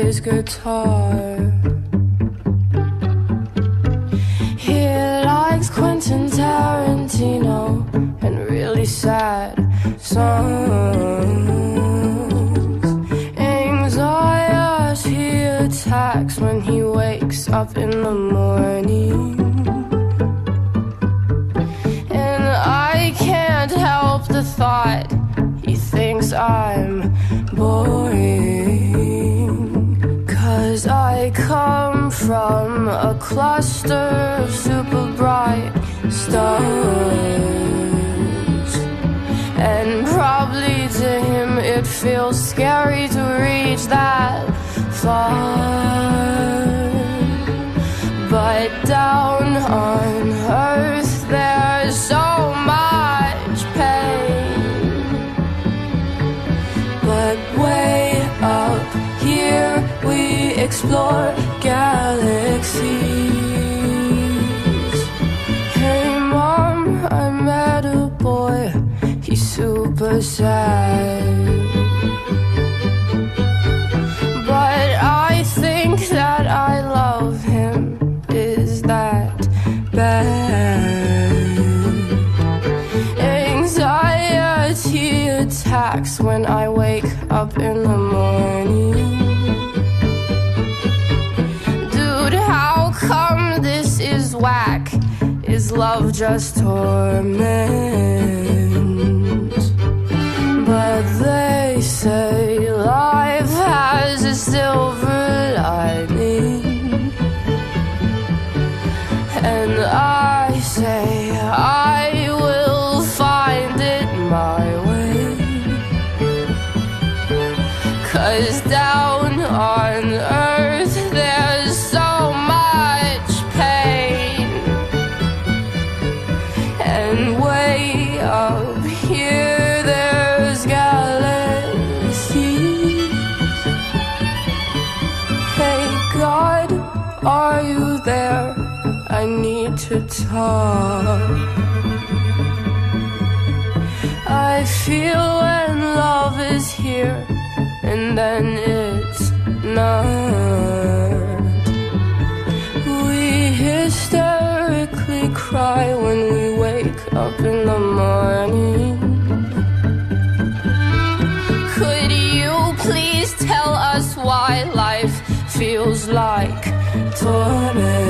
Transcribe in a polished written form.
his guitar. He likes Quentin Tarantino and really sad songs. Anxiety attacks when he wakes up in the morning. And I can't help the thought he thinks I'm boring. 'Cause I come from a cluster of super bright stars. And probably to him it feels scary to reach that far. But down on earth there's so much pain. But way up here we explore galaxies. Hey mom, I met a boy, he's super sad. But I think that I love him. Is that bad? Anxiety attacks when I wake up in the morning. Dude, how come this is whack? Is love just torment? But they say life has a silver lining. And I say I will find it my way. 'Cause down on earth there's so much pain. And way up here there's galaxies. Hey God, are you there? I need to talk. I feel when love is here and then it's not. We hysterically cry when we wake up in the morning. Could you please tell us why life feels like torment?